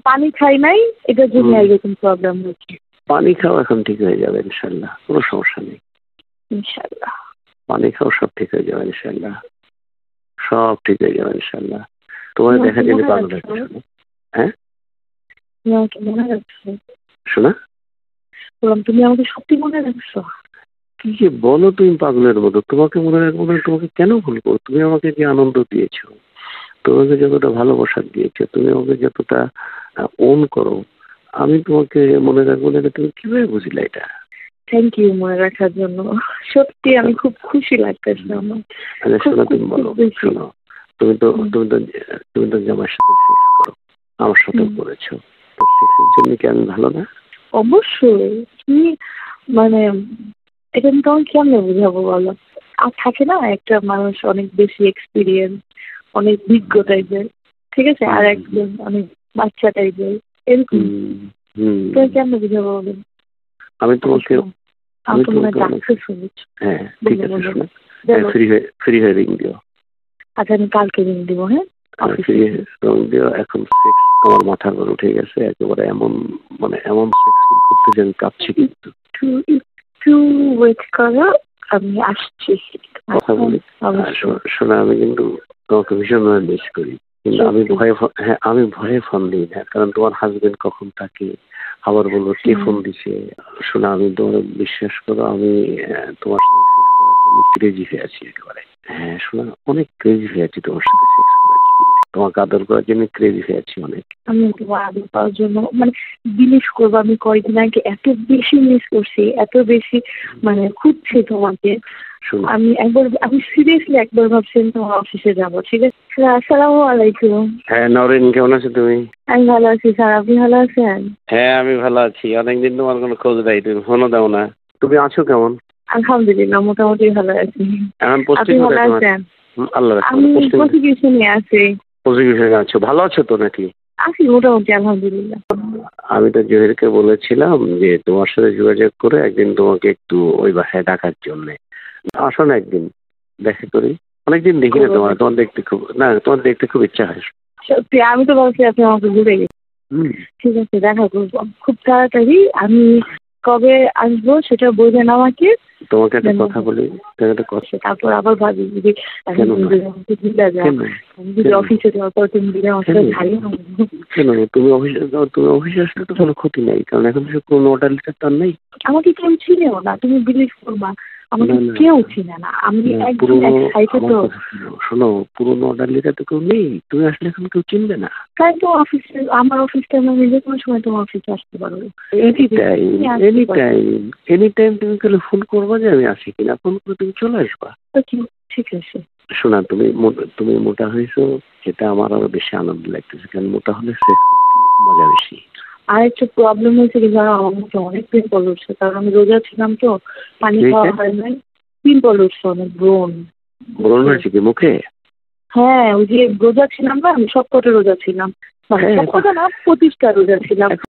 পানি খাই নাই, এটার জন্য এরকম প্রবলেম হচ্ছে। পানি খাও, এখন ঠিক হয়ে যাবে ইনশাল্লাহ, কোনো সমস্যা নেই। ইনশাআল্লাহ পানি খাও, সব ঠিক হয়ে যাবে ইনশাল্লাহ, সব ঠিক হয়ে যাবে ইনশাল্লাহ। তোমার দেখা যাবে পাগল হচ্ছে। হ্যাঁ, তুমি আমাকে মনে রাখছো? শোনা, বললাম তুমি আমাকে সত্যি মনে রাখছো? কি যে বলো তুমি পাগলের মতো, তোমাকে মনে রাখবো না? তোমাকে কেন ভুলবো? তুমি আমাকে যে আনন্দ দিয়েছো, তোমাকে যতটা ভালোবাসা দিয়েছো, তুমি আমাকে যতটা ওন করো, আমি তোমাকে মনে রাখবো না? তুমি কিভাবে বুঝলে এটা? থ্যাংক ইউ মনে রাখার জন্য। সত্যি আমি খুব খুশি লাগতেছে আমার। আচ্ছা শোনো, তুমি বলো, শোনো, তুমি তো জামার সাথে সেক্স করো, আমার সাথেও করেছো, তো সেক্সের জন্য কি আমি ভালো না? অবশ্যই। তুমি মানে এটা আমি তোমাকে কেমনে বুঝাবো বলো? আর থাকে না একটা মানুষ অনেক বেশি এক্সপিরিয়েন্স, অনেক বিজ্ঞ টাইপের, ঠিক আছে, আর একজন অনেক বাচ্চা টাইপের, এরকম। তুমি কেমনে বুঝাবো বলো? আমি তোমাকে আমি তোমাকে ডাকতে শুনেছি। হ্যাঁ ঠিক আছে, শোনো, ফ্রি হয়ে রিং দিও। আচ্ছা আমি কালকে রিং দিব। হ্যাঁ ফ্রি রিং দিও। এখন সেক্স আমার মাথার উপর উঠে গেছে একেবারে, এমন মানে এমন সেক্স করতে যে আমি কাঁপছি। কিন্তু একটু ওয়েট করো, আমি আসছি। কথা বলি, শোনা, আমি কিন্তু তোমাকে ভীষণভাবে মিস করি, কিন্তু আমি ভয়ে ফোন দিই না, কারণ তোমার হাজবেন্ড কখন থাকে, আবার বলবো কে ফোন দিছে। শোনা, আমি তোমার বিশ্বাস করো, আমি তোমার সাথে সেক্স করার জন্য ক্রেজি হয়ে আছি একেবারে। হ্যাঁ শোনা, অনেক ক্রেজি হয়ে আছি তোমার সাথে সেক্স করার জন্য, তোমাকে আদর করার জন্য ক্রেজি হয়ে আছি অনেক। আমি তোমার আদর পাওয়ার জন্য মানে বিলিভ করবো, আমি কয়েকদিন আগে এত বেশি মিস করছি, এত বেশি মানে খুঁজছি তোমাকে। আমি সিরিয়াসলি একবার ভাবছিলাম তোমার অফিসে যাবো। ঠিক আছে, আসসালামু আলাইকুম। হ্যাঁ নরিন, কেমন আছো তুমি? আমি ভালো আছি স্যার, আপনি ভালো আছেন? হ্যাঁ আমি ভালো আছি, অনেকদিন তোমার কোনো খোঁজ নাই, তুমি ফোনও দাও না। তুমি আছো কেমন? আলহামদুলিল্লাহ মোটামুটি ভালো আছি। এখন আপনি ভালো আছেন? আল্লাহ আমি প্রসিকিউশনে আছি। প্রসিকিউশনে আছো? ভালো আছো তো নাকি? আছি মোটামুটি আলহামদুলিল্লাহ। আমি তো জহিরকে বলেছিলাম যে তোমার সাথে যোগাযোগ করে একদিন তোমাকে একটু ওই বাসায় ডাকার জন্য। আসো না একদিন, দেখা করি। অনেকদিন দেখি না তোমার দেখতে খুব ইচ্ছা হয়। সত্যি আমি তো ভাবছি আপনি আমাকে ঘুরে গেছি। ঠিক আছে, দেখা করবো খুব তাড়াতাড়ি। আমি কবে আসবো সেটা বলবেন আমাকে। তোমাকে একটা কথা বলি, তারপর আবার ভাবি যদি অফিসে যাওয়ার পর তুমি দিলে আমার সাথে ভালো হবে। কেন তুমি অফিসে আসলে তো কোনো ক্ষতি নেই, কারণ এখন কোনো অর্ডার লেটার তার নেই। আমাকে কেউ চিনেও না, তুমি বিলিভ করবা, আমাকে কেউ চিনে না। আমি একদম এক্সাইটেড। তো শোনো, পুরোনো অর্ডার লেটার তো কেউ নেই, তুমি আসলে এখন কেউ চিনবে না। তাই তো অফিসে, আমার অফিসটা আমি যে কোনো সময় তোমার অফিসে আসতে পারবো। এনি টাইম তুমি তাহলে ফোন করবা যে আমি আসি কিনা, ফোন করে তুমি চলে আসবা। ঠিক আছে। শোনা, তুমি মোটা হয়েছো, সেটা আমার আরো বেশি আনন্দ লাগতেছে, কারণ মোটা হলে মজা বেশি। আর একটা প্রবলেম হয়েছে কি জানো, আমার মুখে অনেক পিম্পল উঠছে, কারণ আমি রোজা ছিলাম তো, পানি খাওয়া হয় নাই। পিম্পল উঠছে অনেক, ব্রণ হয়েছে কি মুখে? হ্যাঁ, ওই যে রোজা ছিলাম না, আমি সব কটা রোজা ছিলাম, মানে সব কটা না, 25টা রোজা ছিলাম।